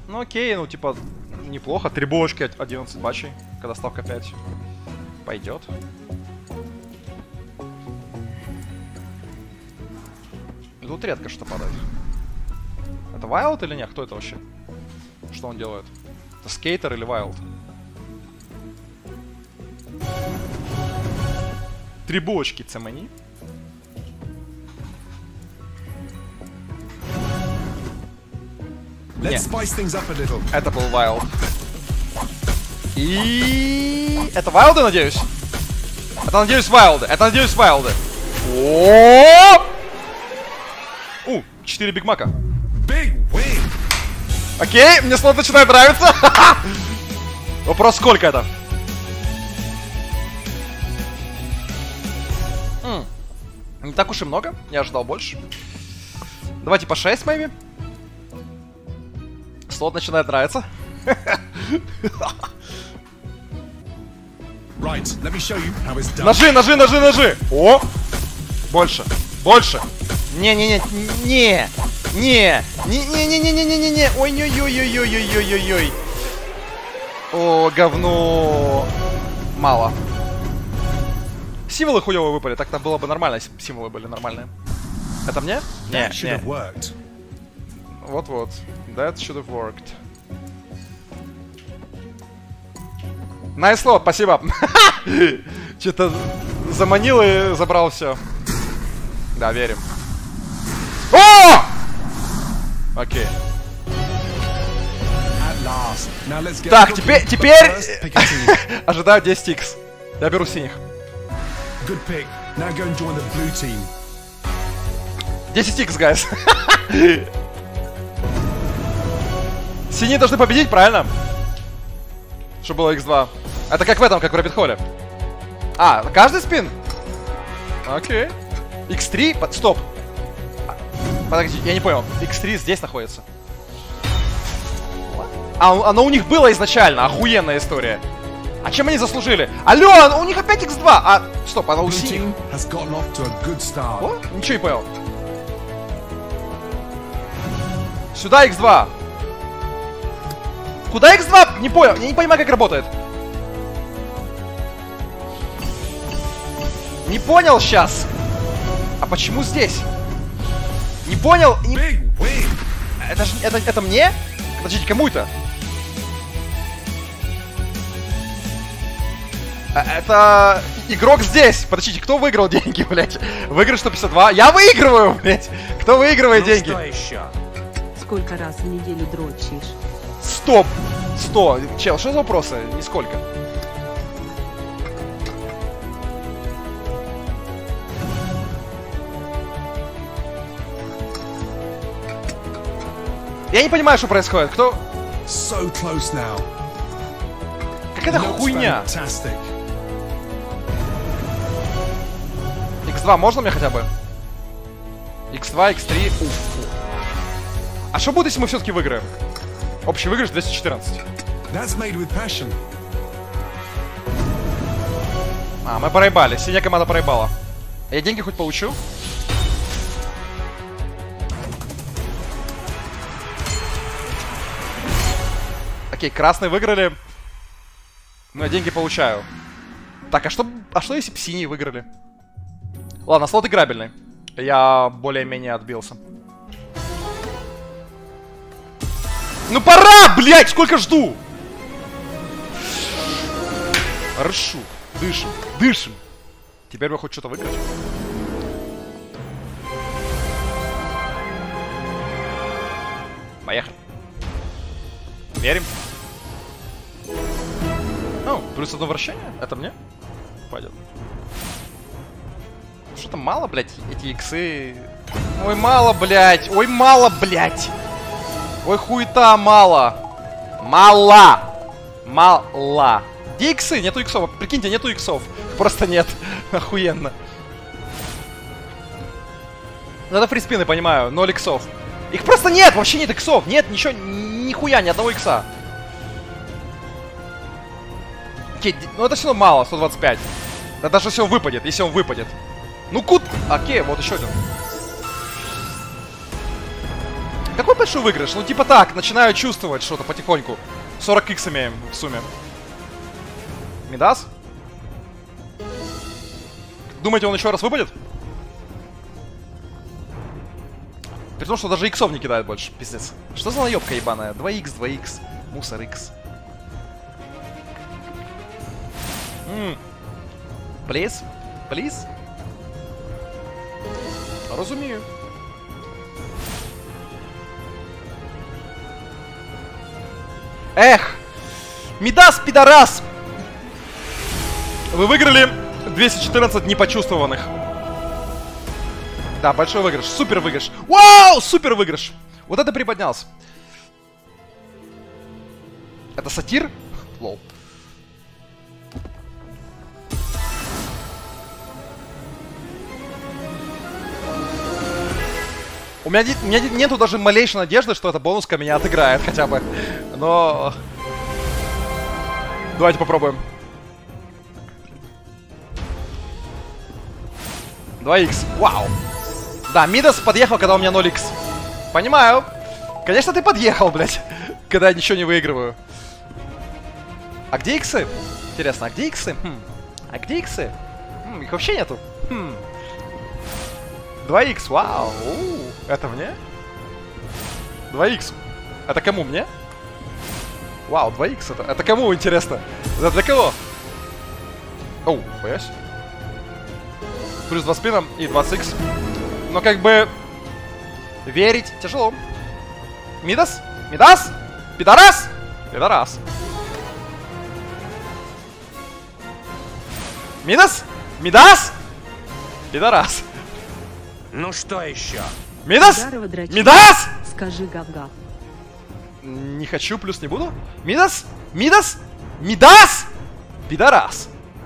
Ну окей, ну типа, неплохо. 3 булочки, 11 бачей, когда ставка 5. Пойдет. И тут редко что падает. Это Wild или нет? Кто это вообще? Что он делает? Это скейтер или Wild? 3 булочки цемени. Нет. Это был Wild. И это Вайлды, надеюсь? Это, надеюсь, Вайлды. Это, надеюсь, Вайлды. О! 4 Биг Мака. Окей, мне слот начинает нравиться. Вопрос, сколько это? Не так уж и много. Я ожидал больше. Давайте по 6, maybe. Слот начинает нравиться. Ножи, ножи, ножи, ножи. О! Больше. Больше. Не-не-не-не-не. Ой-ой-ой-ой-ой-ой-ой-ой-ой. О, говно. Мало. Символы хуёво выпали. Так-то было бы нормально, если бы символы были нормальные. Это мне? Не, не. Вот-вот. That should have worked. Nice slot, спасибо. Что-то заманил и забрал все. Да, верим. О! Окей. Так, теперь ожидаю 10х. Я беру синих. 10х, гайс. Синие должны победить, правильно? Чтобы было x2. Это как в этом, как в Rabbit Hole. А, каждый спин? Окей. x3? Стоп. Подожди, я не понял. x3 здесь находится. А, оно у них было изначально. Охуенная история. А чем они заслужили? Алло, у них опять x2. А, стоп, оно у синих. О, ничего не понял. Сюда x2. Куда x2? Не понял. Я не понимаю, как работает. Не понял сейчас. А почему здесь? Не понял. Не... Это же... Это мне? Подождите, кому это? Это... Игрок здесь. Подождите, кто выиграл деньги, блядь? Выигрыш 152. Я выигрываю, блядь. Кто выигрывает деньги? Сколько раз в неделю дрочишь? Стоп! 100. Чел, что за вопросы? Нисколько. Я не понимаю, что происходит. Кто... Какая-то хуйня. X2 можно мне хотя бы? X2, X3. А что будет, если мы все-таки выиграем? Общий выигрыш 214. А, мы проебали. Синяя команда проебала. Я деньги хоть получу? Окей, красные выиграли. Но я деньги получаю. Так, а что если бы синие выиграли? Ладно, слот играбельный. Я более-менее отбился. Ну пора, блядь, сколько жду? Хорошо, дышим, дышим. Теперь бы хоть что-то выиграть. Поехали. Верим. Ну, плюс одно вращение. Это мне? Пойдет. Что-то мало, блядь, эти иксы. Ой, мало, блядь. Ой, мало, блядь. Ой, хуета, мало. Мало. Мало. Где иксы? Нету иксов. Прикиньте, нету иксов. Просто нет. Охуенно. Надо фриспины, понимаю. 0 иксов. Их просто нет. Вообще нет иксов. Нет, ничего, нихуя, ни одного икса. Окей, ну это все равно мало, 125. Да даже если он выпадет, если он выпадет. Ну кут... Окей, вот еще один. Какой большой выигрыш? Ну, типа так, начинаю чувствовать что-то потихоньку. 40 икс имеем в сумме. Мидас? Думаете, он еще раз выпадет? При том, что даже иксов не кидает больше. Пиздец. Что за наебка ебаная? 2х, 2х. Мусор икс. Плиз? Плиз? Разумею. Эх! Мидас, пидорас! Вы выиграли 214 непочувствованных. Да, большой выигрыш, супер выигрыш. Вау, супер выигрыш. Вот это приподнялся. Это сатир? Лол. У меня нету даже малейшей надежды, что эта бонуска меня отыграет хотя бы. Но... Давайте попробуем. 2х. Вау. Да, Мидас подъехал, когда у меня 0х. Понимаю. Конечно, ты подъехал, блядь. Когда я ничего не выигрываю. А где иксы? Интересно, а где иксы? А где иксы? Их вообще нету. 2х, вау. Это мне? 2х. Это кому, мне? Вау, 2х. Это кому, интересно? Это для кого? Оу, боюсь. Плюс 2 спином и 20х. Но как бы... Верить тяжело. Мидас? Мидас? Пидорас? Пидорас. Мидас? Мидас? Пидорас. Ну что еще? Мидас? Здорово, дрочишь. Мидас? Скажи гав-гав. Не хочу, плюс не буду. Мидас? Мидас? Мидас? Пидорас.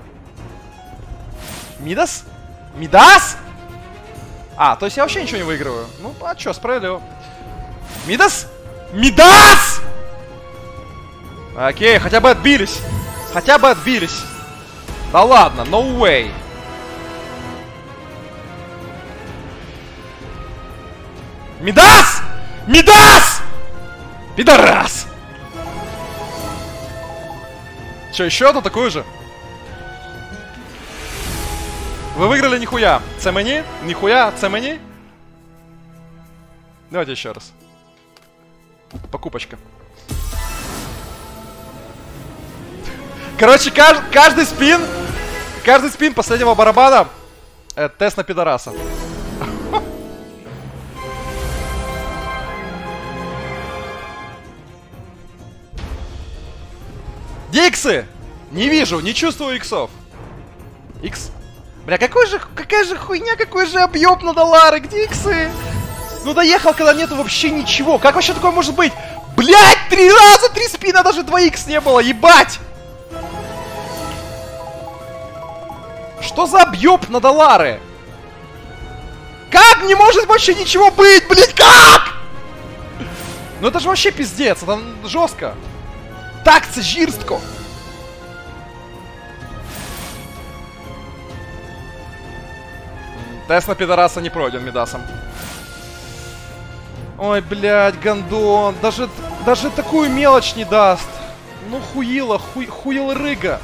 Мидас? Мидас? А, то есть я вообще ничего не выигрываю. Ну, а чё, справедливо. Мидас? Мидас! Окей, хотя бы отбились. Хотя бы отбились. Да ладно, no way. Мидас! Мидас! Пидорас! Че, еще одну такую же? Вы выиграли нихуя. Цемени? Нихуя, цемени? Давайте еще раз. Покупочка. Короче, каждый спин последнего барабана тест на пидораса. Где иксы? Не вижу, не чувствую иксов. Икс? Бля, какая же хуйня, какой же объем на доллары, где иксы? Ну доехал, когда нету вообще ничего. Как вообще такое может быть? Блять, 3 раза 3 спина, даже 2х не было, ебать! Что за объем на доллары? Как не может вообще ничего быть, блять, как? Ну это же вообще пиздец, это жестко. Так, це жирстко. Тест на пидораса не пройден Мидасом. Ой, блядь, гандон. Даже такую мелочь не даст. Ну хуила, хуилрыга.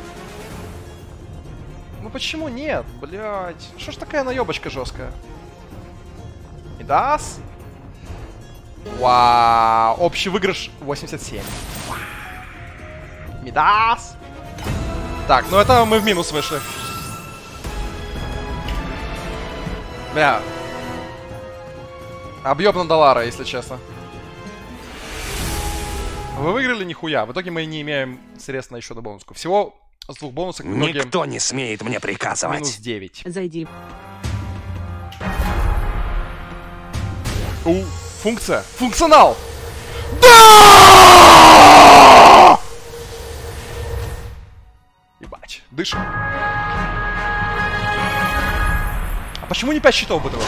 Ну почему нет, блядь? Что ж такая наебочка жесткая? Мидас? Вау, общий выигрыш 87. Вау. Мидас. Так, ну это мы в минус вышли. Бля. Объем на доллара, если честно. Вы выиграли нихуя. В итоге мы не имеем средств на еще на бонуску. Всего с 2 бонусок в итоге... Никто не смеет мне приказывать. Минус 9. Зайди. Функция. Функционал. Да! Ебать. Дышим. А почему не 5 щитов бытовых?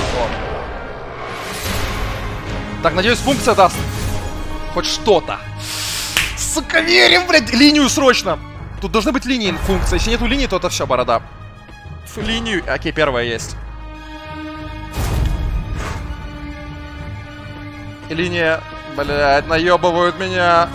Так, надеюсь, функция даст хоть что-то. Сука, верим, блядь, линию срочно. Тут должны быть линии функции. Если нету линии, то это все, борода. Линию. Окей, первая есть. Линия, блядь, наебывают меня.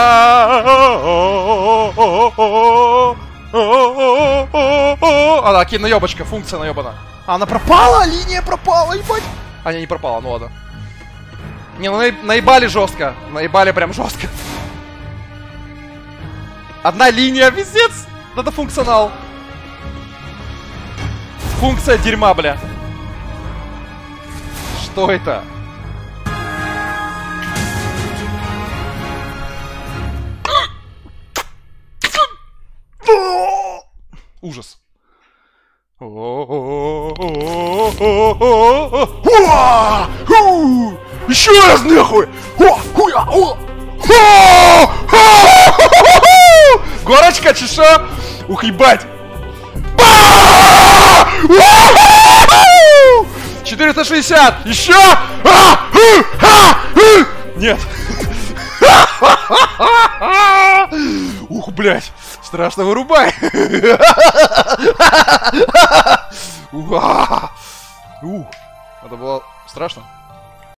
Она такие наебочка, функция наебана. Она пропала, линия пропала, ебать. А, не пропала, ну ладно. Не, ну наебали жестко. Наебали прям жестко. Одна линия, пиздец. Это функционал. Функция дерьма, бля. Что это? Ужас. Еще раз нахуй! Горочка, чеша! Ух, ебать! 460! Еще! Нет! Ух, блядь! Страшно вырубай! Это было страшно.